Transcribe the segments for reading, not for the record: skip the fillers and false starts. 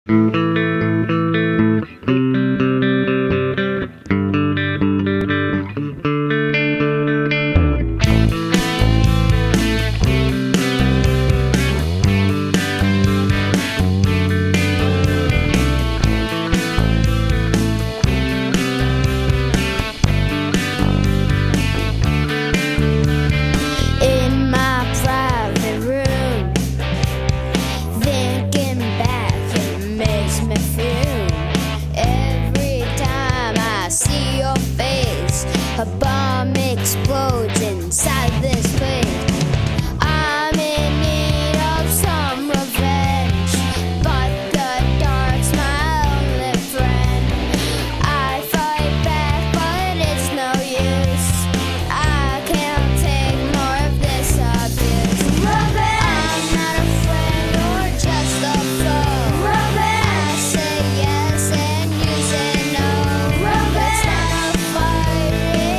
A bomb explodes inside this place. I'm in need of some revenge, but the dark's my only friend. I fight back, but it's no use. I can't take more of this abuse. I'm not a friend or just a foe. I say yes and you say no. It's not a fight.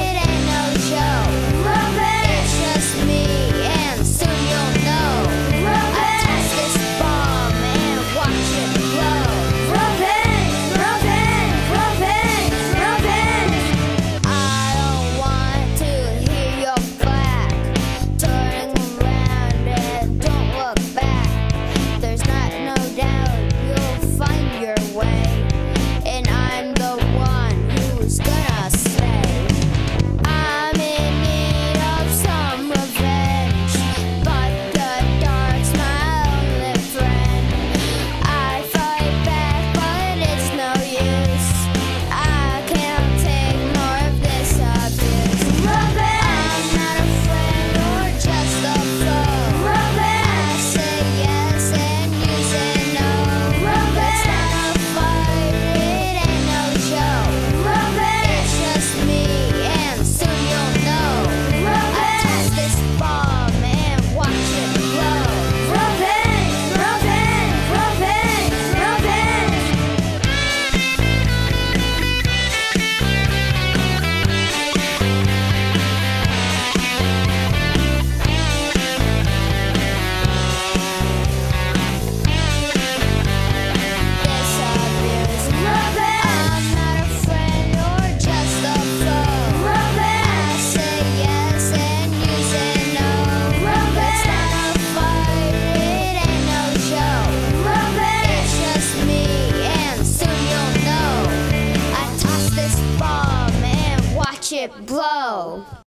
It's just me, and soon you'll know. I toss this bomb and watch it blow. Revenge, revenge, revenge, revenge. I don't want to hear your back. Turning around and don't look back. There's not no doubt you'll find your way, and I'm the one who's gonna say I'm in need of some revenge, but the dark's my only friend. I fight back, but it's no use. I can't take more of this abuse. I'm not a friend or just a foe. I say yes and you say no. It's not a fight, it ain't no show. It's just me, and soon you'll know. I toss this bomb and watch it blow. Revenge, revenge, revenge, revenge. This abuse. I'm not a friend or just a foe. I say yes and you say no. It's not a fight, it ain't no show. It's just me, and soon you'll know. I toss this bomb and watch it blow.